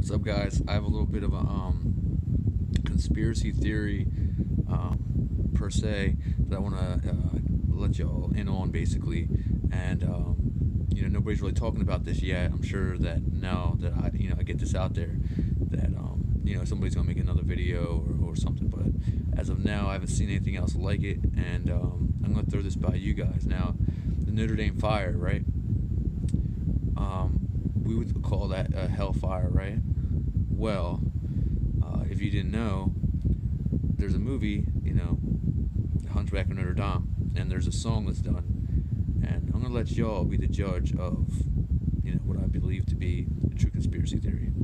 What's up, guys? I have a little bit of a conspiracy theory, per se, that I want to let y'all in on, basically. And nobody's really talking about this yet. I'm sure that now that I get this out there, that somebody's gonna make another video or something. But as of now, I haven't seen anything else like it, and I'm gonna throw this by you guys now. The Notre Dame fire, right? We would call that a hellfire, right? Well, if you didn't know, there's a movie, Hunchback of Notre Dame, and there's a song that's done, and I'm gonna let y'all be the judge of, what I believe to be a true conspiracy theory.